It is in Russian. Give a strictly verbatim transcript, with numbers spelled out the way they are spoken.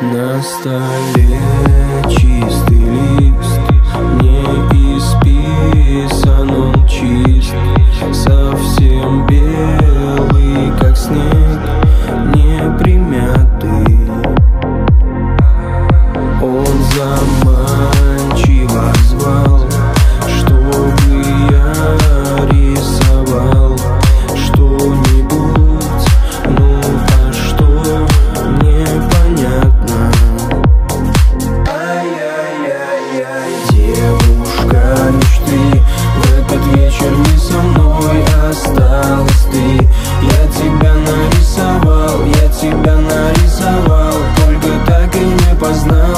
На столе чистый лист, не исписан, он чист, совсем белый, как снег, не примятый. Он заманчиво звал, чтобы я рисовал что-нибудь, ну а что, непонятно. Ай-яй-яй-яй, девушка мечты, в этот вечер не со мной осталась ты. Я тебя нарисовал, я тебя нарисовал, только так и не познал.